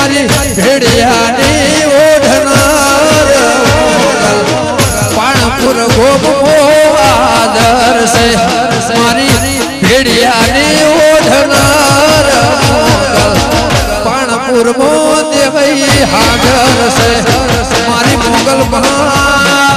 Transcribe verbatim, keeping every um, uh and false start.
મારી ભેડિયાની ઓઢનાર પાણપુર ગોપ આદર છે મારી ભેડિયાની ઓઢનાર પાણપુર મો દેવઈ હાજર છે મારી મોગલ મહા